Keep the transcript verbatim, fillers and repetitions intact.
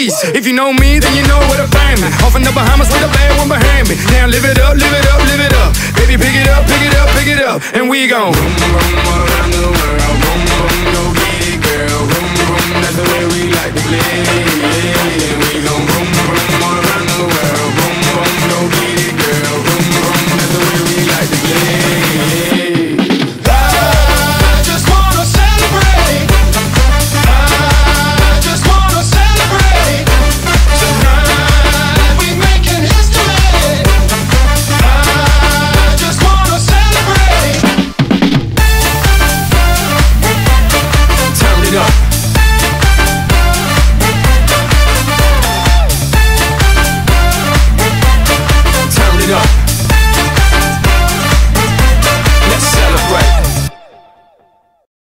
East. If you know me, then you know where to find me. Off in the Bahamas with a bad one behind me. Now live it up, live it up, live it up. Baby, pick it up, pick it up, pick it up. And we gon' boom, boom, all around the world. Boom, boom, go get it, girl. Boom, boom, that's the way we like to play.